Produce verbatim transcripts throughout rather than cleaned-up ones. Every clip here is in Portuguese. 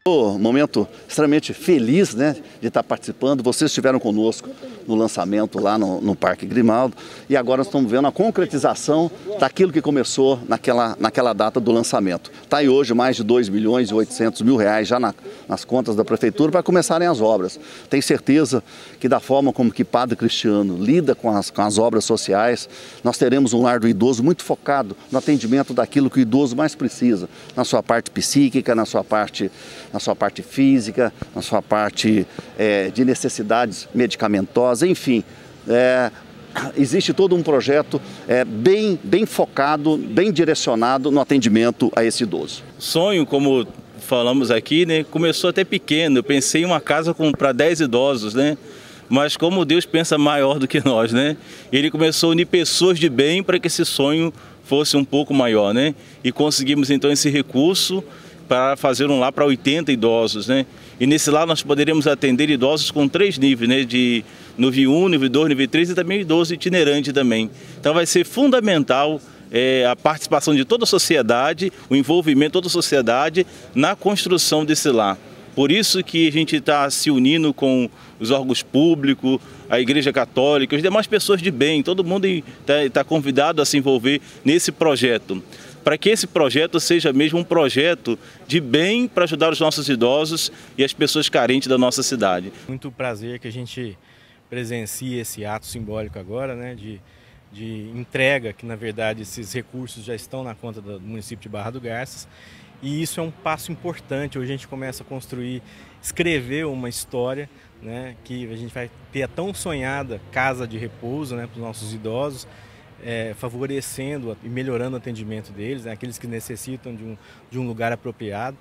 Um momento extremamente feliz, né, de estar participando. Vocês estiveram conosco no lançamento lá no, no Parque Grimaldo e agora nós estamos vendo a concretização daquilo que começou naquela, naquela data do lançamento. Está aí hoje mais de dois milhões e oitocentos mil reais já na, nas contas da Prefeitura para começarem as obras. Tenho certeza que da forma como que Padre Cristiano lida com as, com as obras sociais, nós teremos um lar do idoso muito focado no atendimento daquilo que o idoso mais precisa, na sua parte psíquica, na sua parte na sua parte física, na sua parte é, de necessidades medicamentosas, enfim. É, existe todo um projeto é, bem, bem focado, bem direcionado no atendimento a esse idoso. Sonho, como falamos aqui, né, começou até pequeno. Eu pensei em uma casa para dez idosos, né? Mas como Deus pensa maior do que nós, né? Ele começou a unir pessoas de bem para que esse sonho fosse um pouco maior, né? E conseguimos então esse recurso para fazer um lar para oitenta idosos, né? E nesse lar nós poderíamos atender idosos com três níveis, né? De nível um, nível dois, nível três e também idoso itinerante também. Então vai ser fundamental é, a participação de toda a sociedade, o envolvimento de toda a sociedade na construção desse lar. Por isso que a gente está se unindo com os órgãos públicos, a Igreja Católica, as demais pessoas de bem, todo mundo está tá convidado a se envolver nesse projeto, para que esse projeto seja mesmo um projeto de bem para ajudar os nossos idosos e as pessoas carentes da nossa cidade. Muito prazer que a gente presencie esse ato simbólico agora, né, de, de entrega, que na verdade esses recursos já estão na conta do município de Barra do Garças. E isso é um passo importante. Hoje a gente começa a construir, escrever uma história, né, que a gente vai ter a tão sonhada casa de repouso, né, para os nossos idosos, é, favorecendo e melhorando o atendimento deles, né, aqueles que necessitam de um, de um lugar apropriado.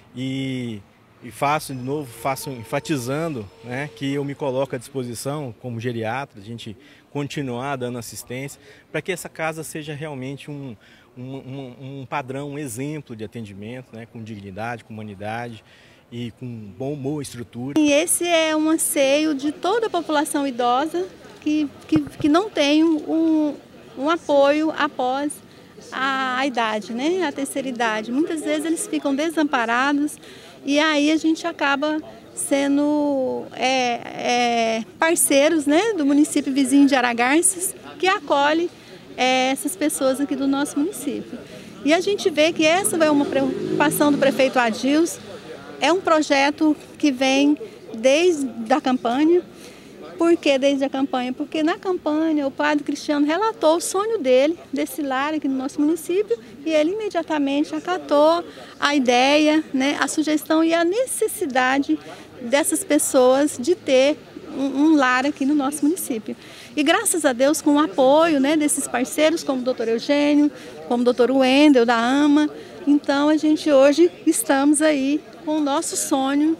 E, e faço, de novo, faço enfatizando, né, que eu me coloco à disposição como geriatra, a gente continuar dando assistência, para que essa casa seja realmente um, um, um, um padrão, um exemplo de atendimento, né, com dignidade, com humanidade e com bom, boa estrutura. E esse é um anseio de toda a população idosa que, que, que não tem um, um apoio após a, a idade, né, a terceira idade. Muitas vezes eles ficam desamparados e aí a gente acaba sendo é, é, parceiros, né, do município vizinho de Aragarças, que acolhe é, essas pessoas aqui do nosso município. E a gente vê que essa é uma preocupação do prefeito Adilson, é um projeto que vem desde a campanha. Por que desde a campanha? Porque na campanha o Padre Cristiano relatou o sonho dele, desse lar aqui no nosso município, e ele imediatamente acatou a ideia, né, a sugestão e a necessidade dessas pessoas de ter um, um lar aqui no nosso município. E graças a Deus, com o apoio, né, desses parceiros, como o doutor Eugênio, como o doutor Wendel, da AMA, então a gente hoje estamos aí com o nosso sonho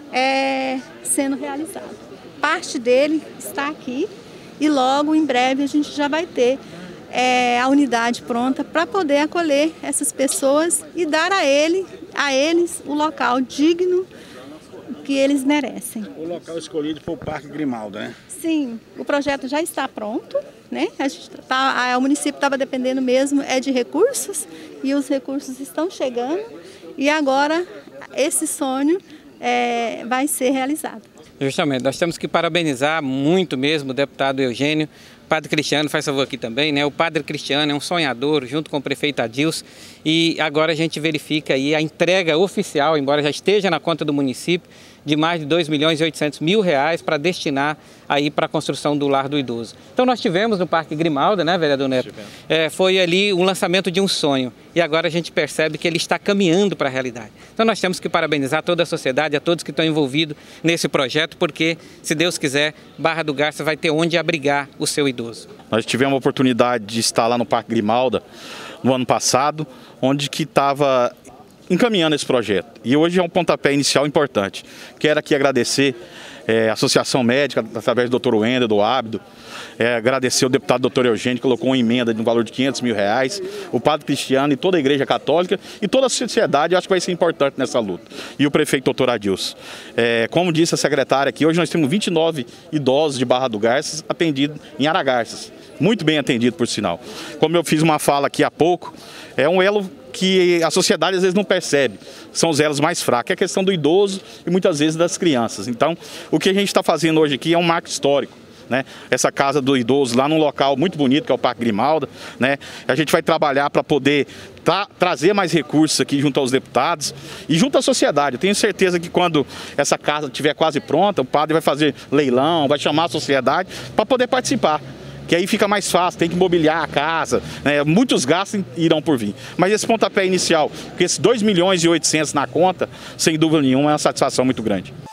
é, sendo realizado. Parte dele está aqui e logo em breve a gente já vai ter é, a unidade pronta para poder acolher essas pessoas e dar a, ele, a eles o local digno que eles merecem. O local escolhido foi o Parque Grimaldo, né? Sim, o projeto já está pronto, né? A gente tá, a, o município estava dependendo mesmo é de recursos e os recursos estão chegando e agora esse sonho é, vai ser realizado. Justamente, nós temos que parabenizar muito mesmo o deputado Eugênio, o Padre Cristiano, faz favor aqui também, né? O Padre Cristiano é um sonhador, junto com o prefeito Adilson, e agora a gente verifica aí a entrega oficial, embora já esteja na conta do município, de mais de dois milhões e oitocentos mil reais para destinar aí para a construção do lar do idoso. Então nós tivemos no Parque Grimaldo, né, vereador Neto? É, foi ali um lançamento de um sonho e agora a gente percebe que ele está caminhando para a realidade. Então nós temos que parabenizar toda a sociedade, a todos que estão envolvidos nesse projeto, porque se Deus quiser, Barra do Garças vai ter onde abrigar o seu idoso. Nós tivemos a oportunidade de estar lá no Parque Grimaldo no ano passado, onde que estava encaminhando esse projeto. E hoje é um pontapé inicial importante. Quero aqui agradecer é, a Associação Médica, através do doutor Wendel, do Ábido, é, agradecer o deputado doutor Eugênio, que colocou uma emenda de um valor de quinhentos mil reais, o Padre Cristiano e toda a Igreja Católica e toda a sociedade, eu acho que vai ser importante nessa luta. E o prefeito doutor Adilson. É, como disse a secretária aqui, hoje nós temos vinte e nove idosos de Barra do Garças atendidos em Aragarças. muito bem atendido, por sinal. Como eu fiz uma fala aqui há pouco, é um elo que a sociedade às vezes não percebe, são os elos mais fracos, é a questão do idoso e muitas vezes das crianças. Então, o que a gente está fazendo hoje aqui é um marco histórico, né? Essa casa do idoso lá num local muito bonito, que é o Parque Grimalda, né? A gente vai trabalhar para poder tra trazer mais recursos aqui junto aos deputados e junto à sociedade. Eu tenho certeza que quando essa casa estiver quase pronta, o padre vai fazer leilão, vai chamar a sociedade para poder participar. Que aí fica mais fácil, tem que mobiliar a casa, né? Muitos gastos irão por vir. Mas esse pontapé inicial, com esses dois milhões e oitocentos na conta, sem dúvida nenhuma, é uma satisfação muito grande.